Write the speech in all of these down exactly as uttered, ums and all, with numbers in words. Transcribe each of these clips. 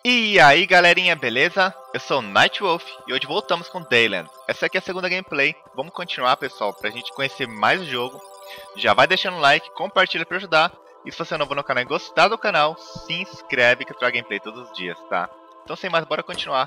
E aí galerinha, beleza? Eu sou o Nightwolf e hoje voltamos com Dayland. Essa aqui é a segunda gameplay. Vamos continuar, pessoal, pra gente conhecer mais o jogo. Já vai deixando o like, compartilha pra ajudar. E se você é novo no canal e gostar do canal, se inscreve que eu trago gameplay todos os dias, tá? Então sem mais, bora continuar.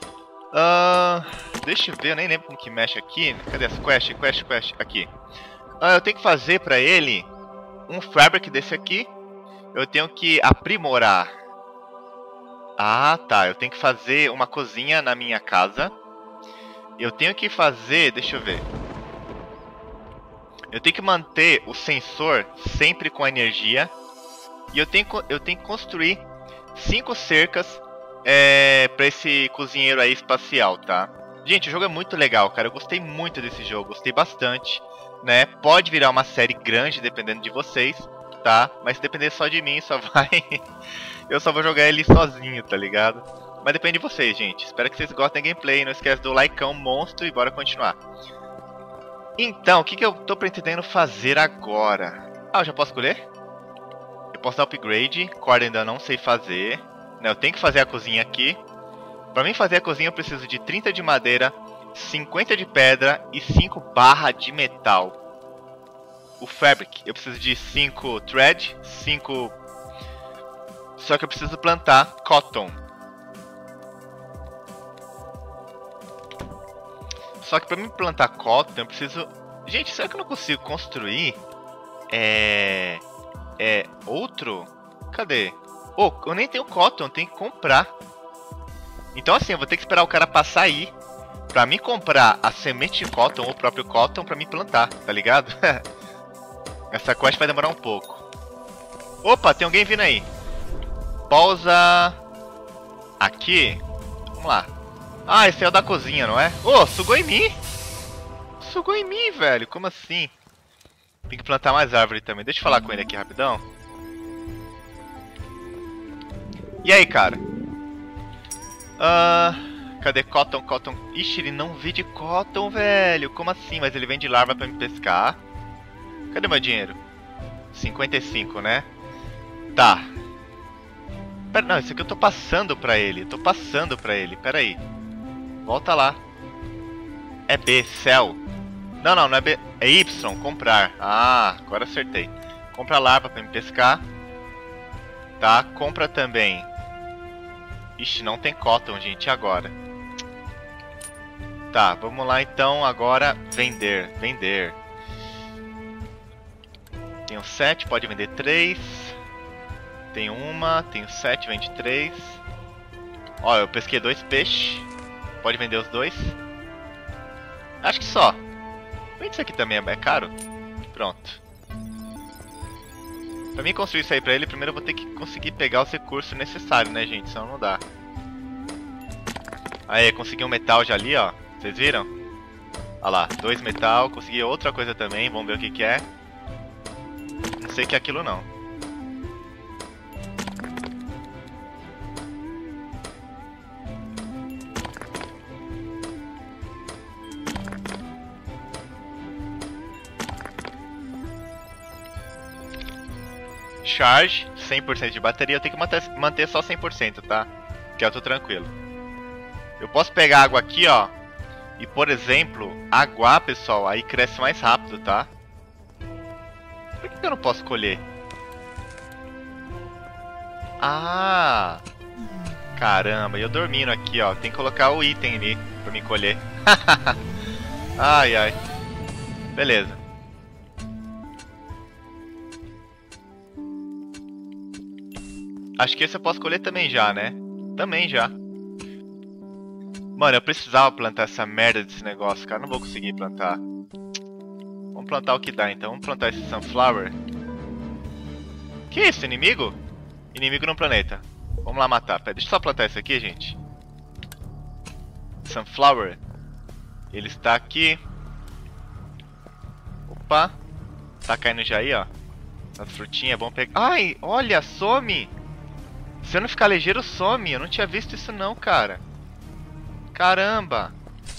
uh, Deixa eu ver, eu nem lembro como que mexe aqui. Cadê as quest, quest, quest? Aqui. uh, Eu tenho que fazer pra ele um fabric desse aqui. Eu tenho que aprimorar. Ah, tá. Eu tenho que fazer uma cozinha na minha casa. Eu tenho que fazer... Deixa eu ver. Eu tenho que manter o sensor sempre com energia. E eu tenho, eu tenho que construir cinco cercas é, para esse cozinheiro aí espacial, tá? Gente, o jogo é muito legal, cara. Eu gostei muito desse jogo. Gostei bastante, né? Pode virar uma série grande dependendo de vocês, tá? Mas se depender só de mim, só vai... Eu só vou jogar ele sozinho, tá ligado? Mas depende de vocês, gente. Espero que vocês gostem da gameplay. Não esquece do likeão monstro e bora continuar. Então, o que, que eu tô pretendendo fazer agora? Ah, eu já posso escolher? Eu posso dar upgrade. Corda ainda não sei fazer. Não, eu tenho que fazer a cozinha aqui. Pra mim fazer a cozinha eu preciso de trinta de madeira, cinquenta de pedra e cinco barra de metal. O fabric, eu preciso de cinco thread, cinco... Só que eu preciso plantar cotton. Só que pra mim plantar cotton eu preciso... Gente, será que eu não consigo construir... É... É... Outro? Cadê? Oh, eu nem tenho cotton, eu tenho que comprar. Então assim, eu vou ter que esperar o cara passar aí pra mim comprar a semente de cotton ou o próprio cotton pra mim plantar, tá ligado? Essa quest vai demorar um pouco. Opa, tem alguém vindo aí. Pausa aqui. Vamos lá. Ah, esse é o da cozinha, não é? Ô, oh, sugou em mim. Sugou em mim, velho. Como assim? Tem que plantar mais árvore também. Deixa eu falar com ele aqui rapidão. E aí, cara? Ah, cadê cotton, cotton? Ixi, ele não vende cotton, velho. Como assim? Mas ele vende larva pra me pescar. Cadê meu dinheiro? cinquenta e cinco, né? Tá. Pera, não, isso aqui eu tô passando pra ele. Eu tô passando pra ele. Pera aí. Volta lá. É B, céu. Não, não, não é B. É Y, comprar. Ah, agora acertei. Compra larva pra me pescar. Tá, compra também. Ixi, não tem cotton, gente. E agora? Tá, vamos lá então. Agora, vender. Vender. Tenho sete, pode vender três. Tenho uma, tenho sete, vende três. Ó, eu pesquei dois peixes. Pode vender os dois. Acho que só. Vende isso aqui também, é caro. Pronto. Pra mim construir isso aí pra ele, primeiro eu vou ter que conseguir pegar os recursos necessários, né, gente? Senão não dá. Aí, consegui um metal já ali, ó. Vocês viram? Olha lá, dois metal. Consegui outra coisa também, vamos ver o que que é. Não sei o que é aquilo não. Charge, cem por cento de bateria, eu tenho que manter, manter só cem por cento, tá? Que eu tô tranquilo. Eu posso pegar água aqui, ó. E, por exemplo, aguar, pessoal, aí cresce mais rápido, tá? Por que eu não posso colher? Ah! Caramba, eu dormindo aqui, ó. Tem que colocar o item ali pra me colher. Ai, ai. Beleza. Acho que esse eu posso colher também já, né? Também já. Mano, eu precisava plantar essa merda desse negócio, cara. Não vou conseguir plantar. Vamos plantar o que dá, então. Vamos plantar esse sunflower. Que isso, inimigo? Inimigo no planeta. Vamos lá matar. Pera, deixa eu só plantar isso aqui, gente. Sunflower. Ele está aqui. Opa. Tá caindo já aí, ó. As frutinhas, é bom pegar. Ai, olha, some! Se eu não ficar ligeiro, some. Eu não tinha visto isso não, cara. Caramba.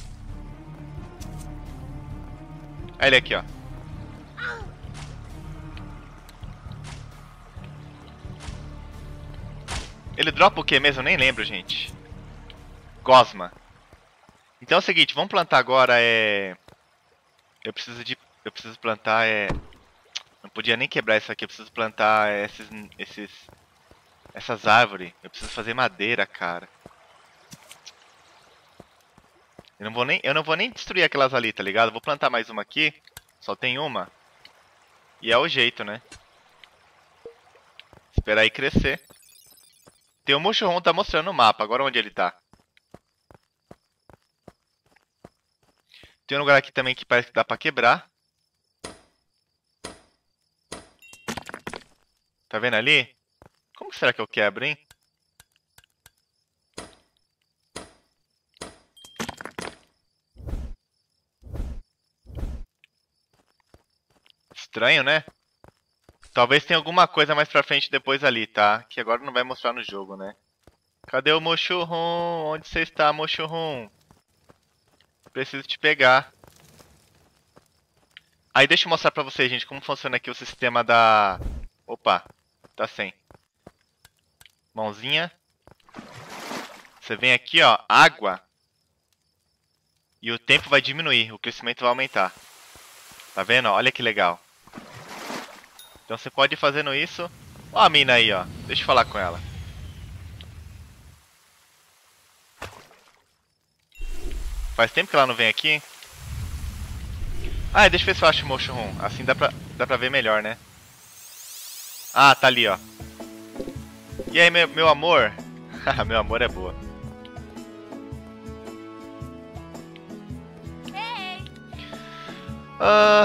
Olha ele aqui, ó. Ele ele dropa o que mesmo? Eu nem lembro, gente. Gosma. Então é o seguinte, vamos plantar agora, é... Eu preciso de... Eu preciso plantar, é... Não podia nem quebrar isso aqui, eu preciso plantar esses... esses... Essas árvores. Eu preciso fazer madeira, cara. Eu não vou nem, eu não vou nem destruir aquelas ali, tá ligado? Vou plantar mais uma aqui. Só tem uma. E é o jeito, né? Esperar aí crescer. Tem o Mushroom, tá mostrando no mapa. Agora onde ele tá? Tem um lugar aqui também que parece que dá pra quebrar. Tá vendo ali? Como será que eu quebro, hein? Estranho, né? Talvez tenha alguma coisa mais pra frente depois ali, tá? Que agora não vai mostrar no jogo, né? Cadê o Mushroom? Onde você está, Mushroom? Preciso te pegar. Aí deixa eu mostrar pra vocês, gente, como funciona aqui o sistema da... Opa, tá sem. Mãozinha. Você vem aqui, ó, água. E o tempo vai diminuir, o crescimento vai aumentar. Tá vendo? Olha que legal. Então você pode ir fazendo isso. Ó a mina aí, ó. Deixa eu falar com ela. Faz tempo que ela não vem aqui. Ah, deixa eu ver se eu acho o Mushroom. Assim dá pra, dá pra ver melhor, né? Ah, tá ali, ó. E aí, meu, meu amor? Meu amor é boa. Ah...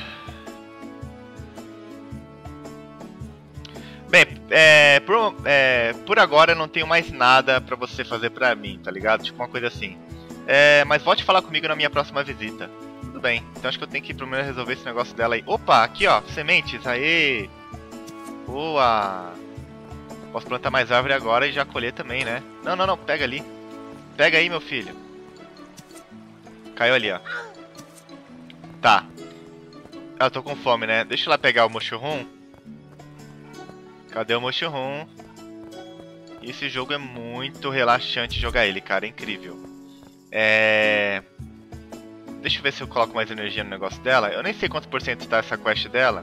Bem, é, por, é, por agora eu não tenho mais nada pra você fazer pra mim, tá ligado? Tipo uma coisa assim. É, mas volte falar comigo na minha próxima visita. Tudo bem, então acho que eu tenho que primeiro resolver esse negócio dela aí. Opa, aqui ó, sementes, aê! Boa! Posso plantar mais árvore agora e já colher também, né? Não, não, não, pega ali. Pega aí, meu filho. Caiu ali, ó. Tá. Ah, eu tô com fome, né? Deixa eu lá pegar o Mushroom. Cadê o Mushroom? Esse jogo é muito relaxante jogar ele, cara. É incrível. É... Deixa eu ver se eu coloco mais energia no negócio dela. Eu nem sei quanto por cento tá essa quest dela.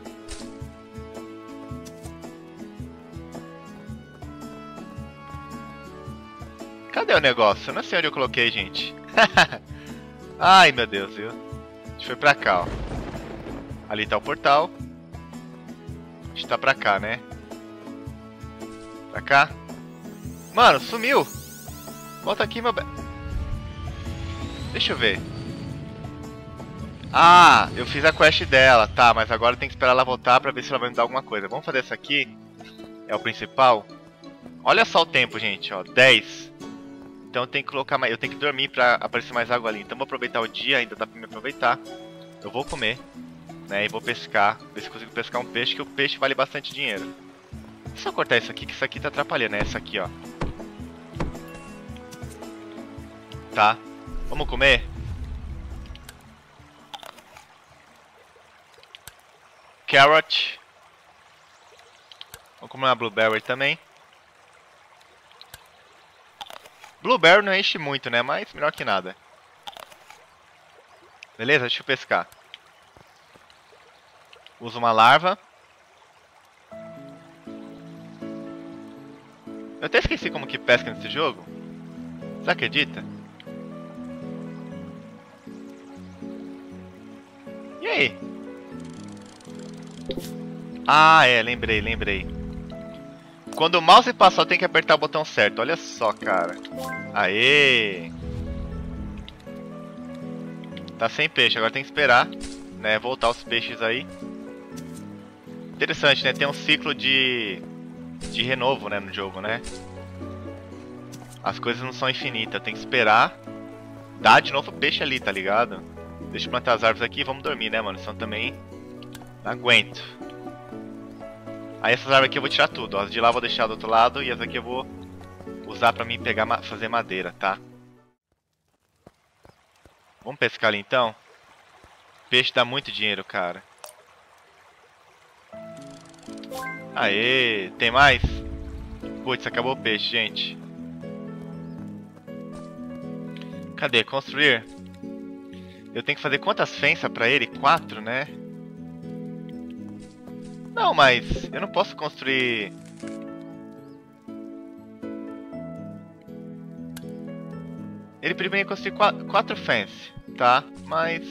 Cadê o negócio? Eu não sei onde eu coloquei, gente. Ai, meu Deus, viu? A gente foi pra cá, ó. Ali tá o portal. A gente tá pra cá, né? Pra cá. Mano, sumiu. Volta aqui, meu... Be... Deixa eu ver. Ah, eu fiz a quest dela. Tá, mas agora tem que esperar ela voltar pra ver se ela vai me dar alguma coisa. Vamos fazer essa aqui. É o principal. Olha só o tempo, gente, ó. dez. Então eu tenho que colocar mais... Eu tenho que dormir pra aparecer mais água ali. Então vou aproveitar o dia, ainda dá pra me aproveitar. Eu vou comer, né? E vou pescar. Ver se consigo pescar um peixe, que o peixe vale bastante dinheiro. Deixa eu cortar isso aqui, que isso aqui tá atrapalhando, né? Essa aqui, ó. Tá. Vamos comer? Carrot. Vamos comer uma blueberry também. Blueberry não enche muito, né? Mas melhor que nada. Beleza? Deixa eu pescar. Uso uma larva. Eu até esqueci como que pesca nesse jogo. Você acredita? E aí? Ah, é, lembrei, lembrei. Quando o mouse passar, tem que apertar o botão certo. Olha só, cara. Aê! Tá sem peixe, agora tem que esperar, né? Voltar os peixes aí. Interessante, né? Tem um ciclo de... de renovo, né, no jogo, né? As coisas não são infinitas, tem que esperar dar de novo peixe ali, tá ligado? Deixa eu plantar as árvores aqui e vamos dormir, né, mano? Senão também não aguento. Aí essas árvores aqui eu vou tirar tudo, ó. As de lá eu vou deixar do outro lado e as aqui eu vou usar pra mim pegar, fazer madeira, tá? Vamos pescar ali então? Peixe dá muito dinheiro, cara. Aê, tem mais? Putz, acabou o peixe, gente. Cadê? Construir? Eu tenho que fazer quantas fenças pra ele? Quatro, né? Não, mas eu não posso construir... Ele primeiro construir quatro, quatro fences, tá? Mas...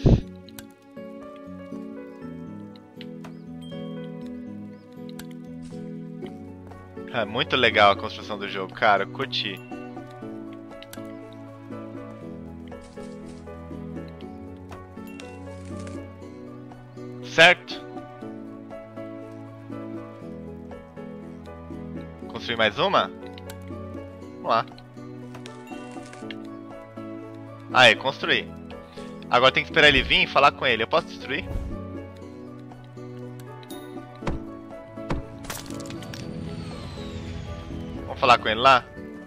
É muito legal a construção do jogo, cara. Eu curti. Certo? Construir mais uma? Vamos lá. Aí, construir. Agora tem que esperar ele vir e falar com ele. Eu posso destruir? Vamos falar com ele lá?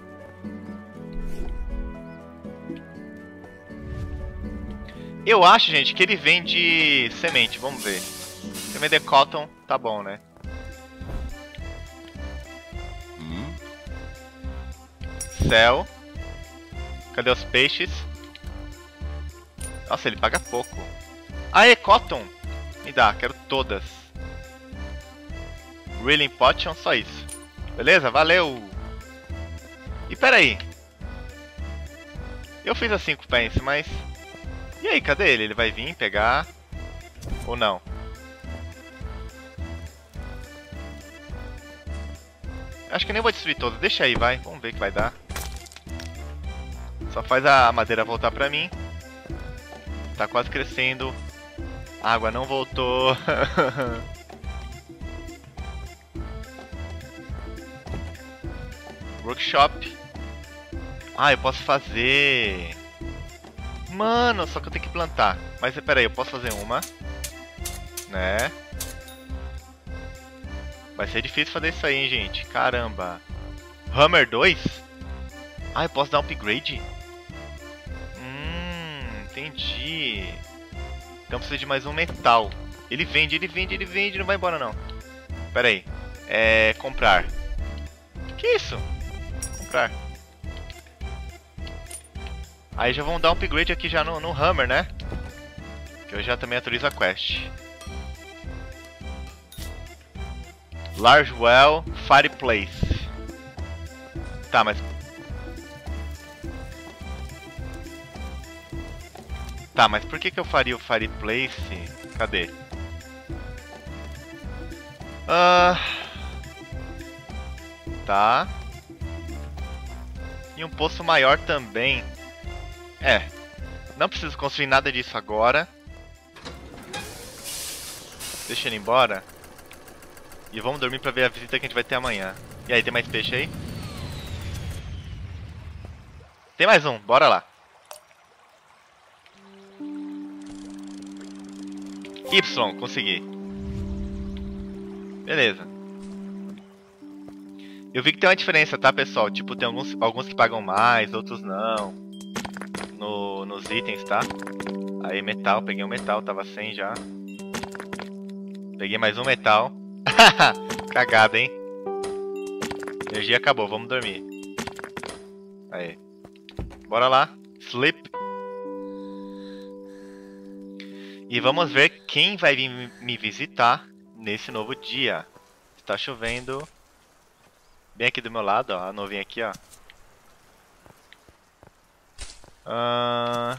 Eu acho, gente, que ele vende semente. Vamos ver. Se vender cotton, tá bom, né? Hum. Céu. Cadê os peixes? Nossa, ele paga pouco. Aê, cotton! Me dá, quero todas. Reeling potion, só isso. Beleza? Valeu! E peraí. Eu fiz as cinco pence, mas... E aí, cadê ele? Ele vai vir pegar? Ou não? Acho que nem vou destruir todas. Deixa aí, vai. Vamos ver o que vai dar. Só faz a madeira voltar pra mim. Tá quase crescendo. A água não voltou. Workshop. Ah, eu posso fazer... Mano, só que eu tenho que plantar. Mas pera aí, eu posso fazer uma. Né? Vai ser difícil fazer isso aí, hein, gente. Caramba. Hammer dois? Ah, eu posso dar um upgrade? Hum, entendi. Então precisa de mais um metal. Ele vende, ele vende, ele vende. Não vai embora, não. Pera aí. É... comprar. Que isso? Comprar. Aí já vão dar um upgrade aqui já no, no Hammer, né? Que eu já também autorizo a quest. Large Well Fireplace. Tá, mas... Tá, mas por que que eu faria o Fireplace? Cadê? Ah... Tá. E um poço maior também. É, não preciso construir nada disso agora. Deixa ele embora. E vamos dormir pra ver a visita que a gente vai ter amanhã. E aí, tem mais peixe aí? Tem mais um, bora lá. Y, consegui. Beleza. Eu vi que tem uma diferença, tá, pessoal? Tipo, tem alguns, alguns que pagam mais, outros não. No, nos itens, tá? Aí metal, peguei um metal, tava sem já. Peguei mais um metal. Cagada, hein? Energia acabou, vamos dormir. Aí. Bora lá. Sleep. E vamos ver quem vai vir me visitar nesse novo dia. Está chovendo. Bem aqui do meu lado, ó. A novinha aqui, ó. Uh...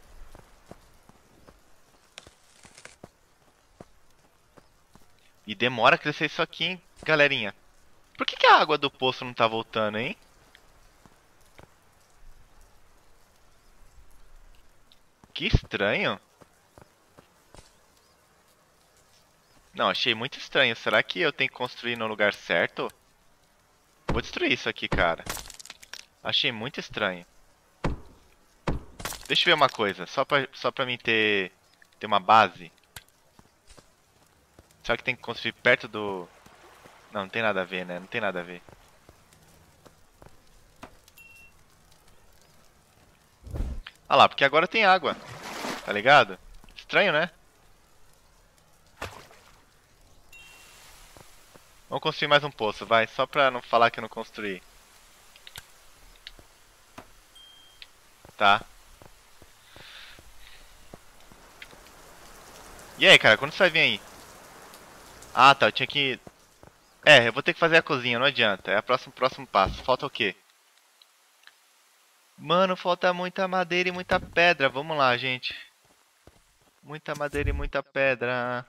E demora a crescer isso aqui, hein, galerinha. Por que que a água do poço não tá voltando, hein? Que estranho. Não, achei muito estranho. Será que eu tenho que construir no lugar certo? Vou destruir isso aqui, cara. Achei muito estranho. Deixa eu ver uma coisa, só pra, só pra mim ter, ter uma base. Será que tem que construir perto do... Não, não tem nada a ver, né? Não tem nada a ver. Ah lá, porque agora tem água. Tá ligado? Estranho, né? Vamos construir mais um poço, vai. Só pra não falar que eu não construí. Tá. E aí, cara, quando você vai vir aí? Ah, tá, eu tinha que... É, eu vou ter que fazer a cozinha, não adianta. É o próximo, próximo passo. Falta o quê? Mano, falta muita madeira e muita pedra. Vamos lá, gente. Muita madeira e muita pedra.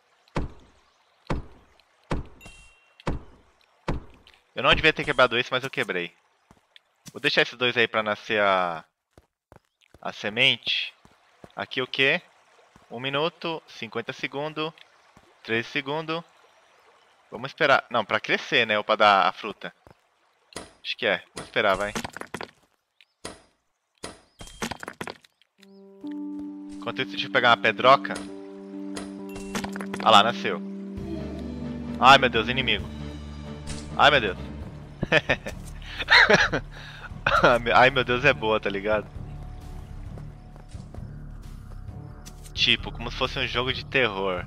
Eu não devia ter quebrado esse, mas eu quebrei. Vou deixar esses dois aí pra nascer a... A semente. Aqui o quê? um minuto, cinquenta segundos, treze segundos. Vamos esperar. Não, pra crescer, né? Ou pra dar a fruta. Acho que é. Vamos esperar, vai. Enquanto isso, deixa eu pegar uma pedroca. Ah lá, nasceu. Ai, meu Deus, inimigo. Ai, meu Deus. Ai, meu Deus, é boa, tá ligado? Tipo, como se fosse um jogo de terror.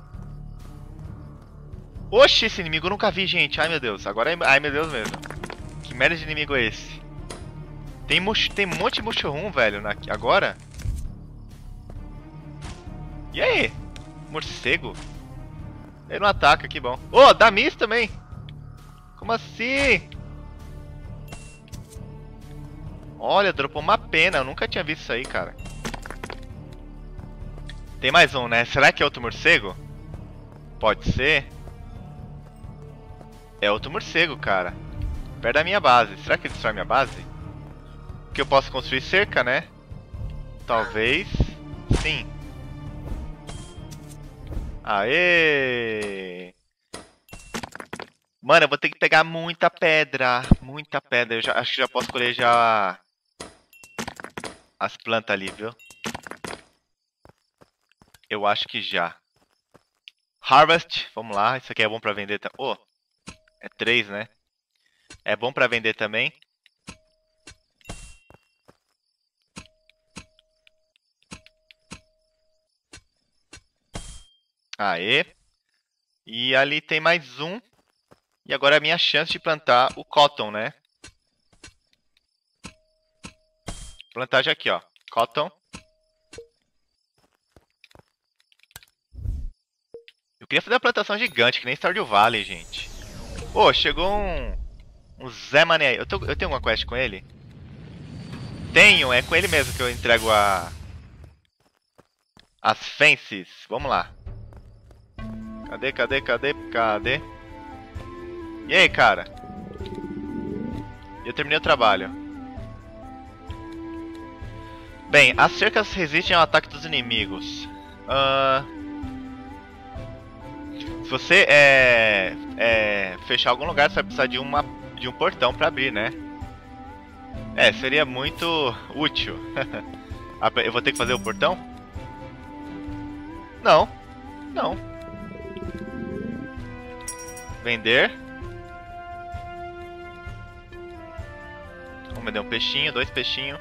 Oxi, esse inimigo eu nunca vi, gente. Ai, meu Deus. Agora é... Ai, meu Deus mesmo. Que merda de inimigo é esse? Tem, mush... Tem um monte de mushroom, velho, na... agora? E aí? Morcego? Ele não ataca, que bom. Oh, dá miss também. Como assim? Olha, dropou uma pena. Eu nunca tinha visto isso aí, cara. Tem mais um, né? Será que é outro morcego? Pode ser. É outro morcego, cara. Perto da minha base. Será que ele destrói minha base? Porque eu posso construir cerca, né? Talvez. Sim. Aê! Mano, eu vou ter que pegar muita pedra. Muita pedra. Eu já, acho que já posso colher já as plantas ali, viu? Eu acho que já. Harvest. Vamos lá. Isso aqui é bom pra vender também. Oh, é três, né? É bom pra vender também. Aê. E ali tem mais um. E agora é a minha chance de plantar o cotton, né? Plantar já aqui, ó. Cotton. Eu queria fazer uma plantação gigante, que nem Stardew Valley, gente. Pô, oh, chegou um... Um Zé Mané aí. Eu, tô... eu tenho uma quest com ele? Tenho, é com ele mesmo que eu entrego a... As fences. Vamos lá. Cadê, cadê, cadê, cadê? E aí, cara? Eu terminei o trabalho. Bem, as cercas resistem ao ataque dos inimigos. Uh... Se você é, é, fechar algum lugar, você vai precisar de, uma, de um portão pra abrir, né? É, seria muito útil. Eu vou ter que fazer o portão? Não. Não. Vender. Vamos vender um peixinho, dois peixinhos.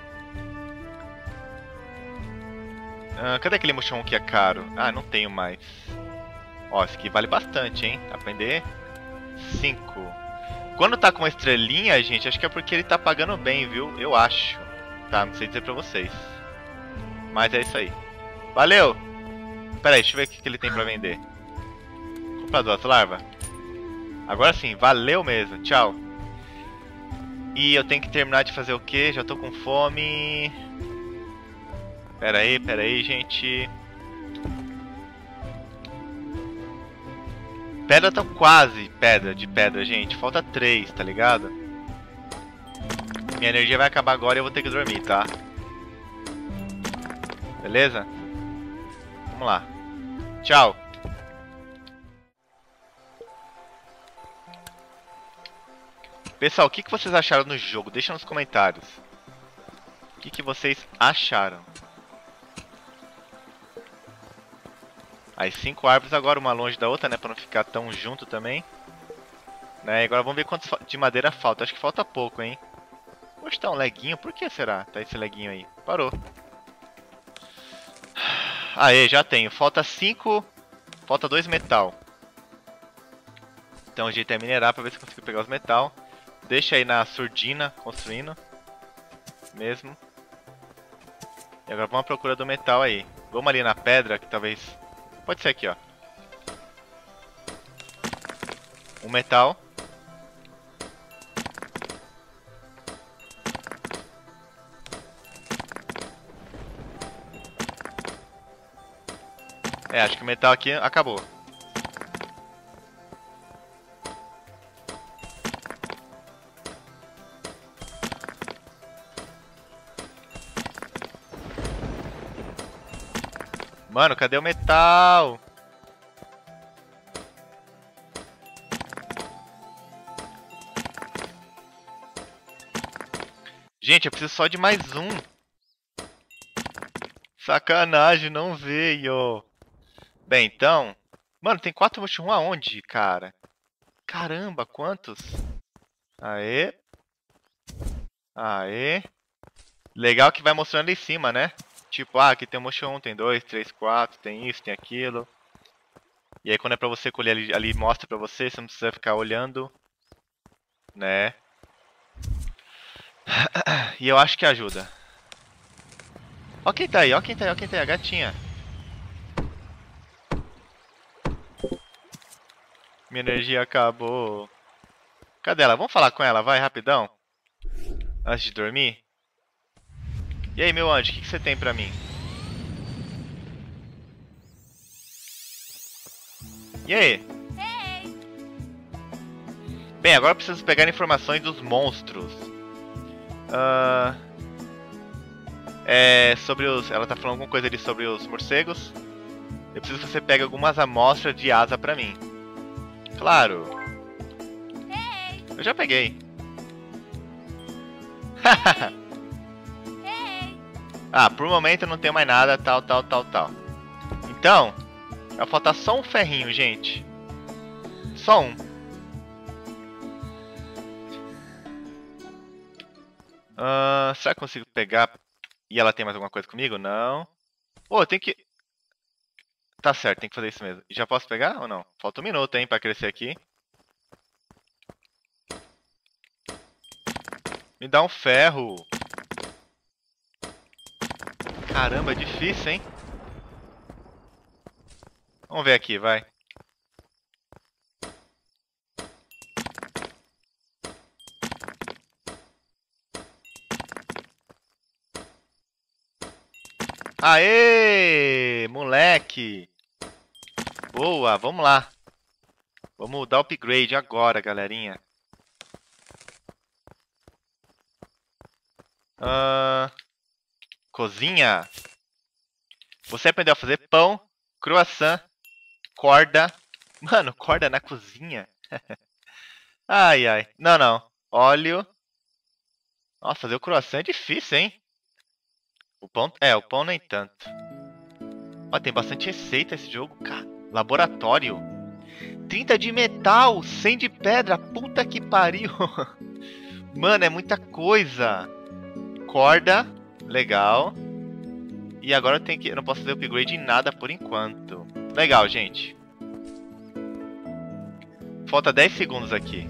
Ah, cadê aquele mushroom que é caro? Ah, não tenho mais. Ó, esse aqui vale bastante, hein? Aprender. cinco. Quando tá com uma estrelinha, gente, acho que é porque ele tá pagando bem, viu? Eu acho. Tá, não sei dizer pra vocês. Mas é isso aí. Valeu! Pera aí, deixa eu ver o que ele tem pra vender. Comprar duas larvas. Agora sim, valeu mesmo. Tchau. E eu tenho que terminar de fazer o quê? Já tô com fome. Pera aí, pera aí, gente. Pedra tá quase pedra de pedra, gente. Falta três, tá ligado? Minha energia vai acabar agora e eu vou ter que dormir, tá? Beleza? Vamos lá. Tchau. Pessoal, o que que vocês acharam no jogo? Deixa nos comentários. O que que vocês acharam? As cinco árvores agora, uma longe da outra, né? Pra não ficar tão junto também. Né? Agora vamos ver quanto de madeira falta. Acho que falta pouco, hein? Poxa, tá um leguinho. Por que será? Tá esse leguinho aí. Parou. Aê, já tenho. Falta cinco. Falta dois metal. Então o jeito é minerar pra ver se eu consigo pegar os metal. Deixa aí na surdina, construindo. Mesmo. E agora vamos à procura do metal aí. Vamos ali na pedra, que talvez... Pode ser aqui, ó. Um metal. É, acho que o metal aqui acabou. Mano, cadê o metal? Gente, eu preciso só de mais um. Sacanagem, não veio. Bem, então... Mano, tem quatro mushroom aonde, cara? Caramba, quantos? Aê. Aê. Legal que vai mostrando ali em cima, né? Tipo, ah, aqui tem um mushroom, tem dois, três, quatro, tem isso, tem aquilo. E aí quando é pra você colher ali, ali mostra pra você, você não precisa ficar olhando. Né? E eu acho que ajuda. Ó quem tá aí, ó quem tá aí, ó quem tá aí, a gatinha. Minha energia acabou. Cadê ela? Vamos falar com ela, vai, rapidão. Antes de dormir. E aí, meu anjo, o que, que você tem pra mim? E aí? Bem, agora eu preciso pegar informações dos monstros. Uh, é, sobre os... Ela tá falando alguma coisa ali sobre os morcegos. Eu preciso que você pegue algumas amostras de asa pra mim. Claro. Eu já peguei. Ah, por momento eu não tenho mais nada, tal, tal, tal, tal. Então, vai faltar só um ferrinho, gente. Só um. Uh, será que eu consigo pegar? E ela tem mais alguma coisa comigo? Não. Pô, tem que... Tá certo, tem que fazer isso mesmo. Já posso pegar ou não? Falta um minuto, hein, pra crescer aqui. Me dá um ferro. Caramba, é difícil, hein? Vamos ver aqui, vai. Aê, moleque. Boa, vamos lá. Vamos dar upgrade agora, galerinha. Uh, cozinha. Você aprendeu a fazer pão, croissant, corda. Mano, corda na cozinha. Ai, ai. Não, não. Óleo. Nossa, fazer o croissant é difícil, hein? O pão... É, o pão nem tanto. Ó, tem bastante receita esse jogo, cara. Laboratório. trinta de metal, cem de pedra. Puta que pariu. Mano, é muita coisa. Corda. Legal. E agora eu tenho que... Eu não posso fazer upgrade em nada por enquanto. Legal, gente. Falta dez segundos aqui.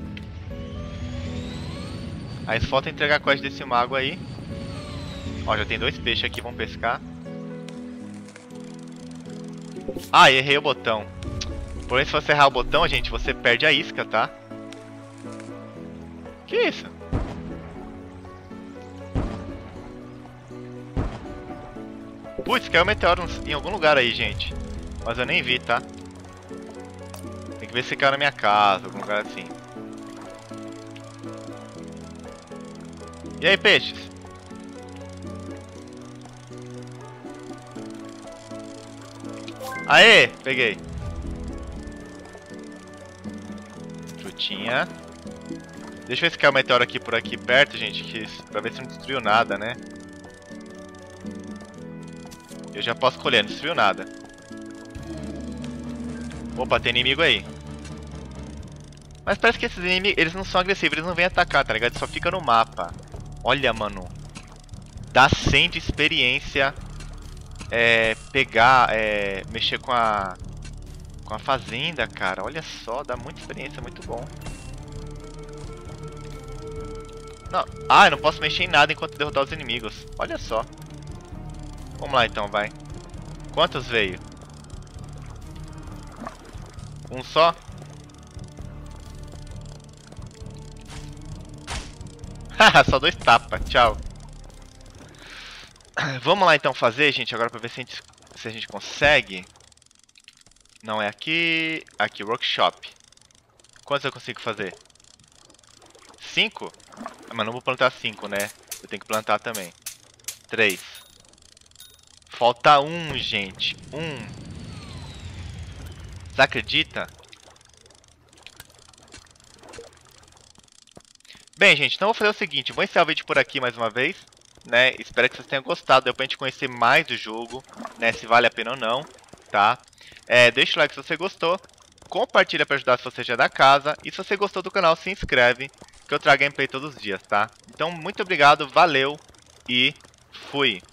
Aí falta entregar a quest desse mago aí. Ó, já tem dois peixes aqui, vamos pescar. Ah, errei o botão. Porém, se você errar o botão, gente, você perde a isca, tá? Que isso? Putz, caiu um meteoro em algum lugar aí, gente. Mas eu nem vi, tá? Tem que ver se caiu na minha casa, algum lugar assim. E aí, peixes? Aê, peguei. Frutinha. Deixa eu ver se caiu um meteoro aqui por aqui perto, gente, que, pra ver se não destruiu nada, né? Eu já posso colher, não destruiu nada. Opa, tem inimigo aí. Mas parece que esses inimigos, eles não são agressivos, eles não vêm atacar, tá ligado? Só fica no mapa. Olha, mano. Dá cem de experiência. É, pegar, é, mexer com a Com a fazenda, cara. Olha só, dá muita experiência, muito bom. Não. Ah, eu não posso mexer em nada enquanto derrotar os inimigos. Olha só. Vamos lá então, vai. Quantos veio? Um só? Haha, só dois tapas. Tchau. Vamos lá então fazer, gente, agora pra ver se a gente, se a gente consegue. Não é aqui. Aqui, workshop. Quantos eu consigo fazer? Cinco? Ah, mas não vou plantar cinco, né? Eu tenho que plantar também. Três. Falta um, gente. Um. Você acredita? Bem, gente, então eu vou fazer o seguinte. Vou encerrar o vídeo por aqui mais uma vez, né? Espero que vocês tenham gostado. Deu pra gente conhecer mais do jogo, né? Se vale a pena ou não, tá? É, deixa o like se você gostou. Compartilha pra ajudar se você já é da casa. E se você gostou do canal, se inscreve, que eu trago gameplay todos os dias, tá? Então, muito obrigado, valeu e fui!